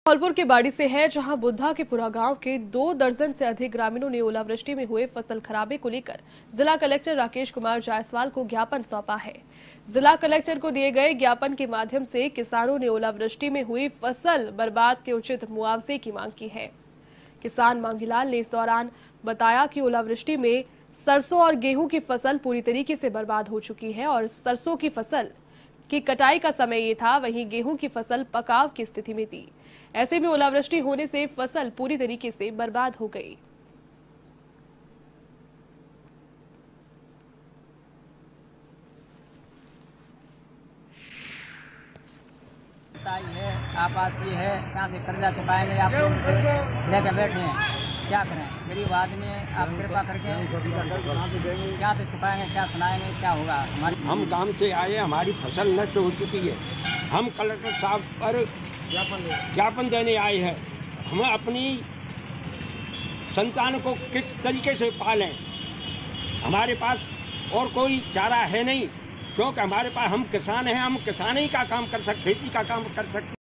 धौलपुर के बाड़ी से है, जहां बुद्धा के पुरा गांव के 2 दर्जन से अधिक ग्रामीणों ने ओलावृष्टि में हुए फसल खराबे को लेकर जिला कलेक्टर राकेश कुमार जायसवाल को ज्ञापन सौंपा है। जिला कलेक्टर को दिए गए ज्ञापन के माध्यम से किसानों ने ओलावृष्टि में हुई फसल बर्बाद के उचित मुआवजे की मांग की है। किसान मांगीलाल ने इस दौरान बताया कि ओलावृष्टि में सरसों और गेहूं की फसल पूरी तरीके से बर्बाद हो चुकी है और सरसों की फसल की कटाई का समय ये था, वहीं गेहूं की फसल पकाव की स्थिति में थी। ऐसे में ओलावृष्टि होने से फसल पूरी तरीके से बर्बाद हो गई। है आवासीय है, यहाँ से कर्जा चुकाएंगे, आप लोग से लेकर बैठे हैं, क्या करें? गरीब आदमी है, आप कृपा करके क्या से चुकाएंगे, क्या सुनाएंगे, क्या होगा? हम काम से आए, हमारी फसल नष्ट हो चुकी है। हम कलेक्टर साहब पर ज्ञापन देने आए हैं। हमें अपनी संतान को किस तरीके से पालें, हमारे पास और कोई चारा है नहीं, क्योंकि हमारे पास हम किसान हैं, हम किसानी का काम कर सकते, खेती का काम कर सकते।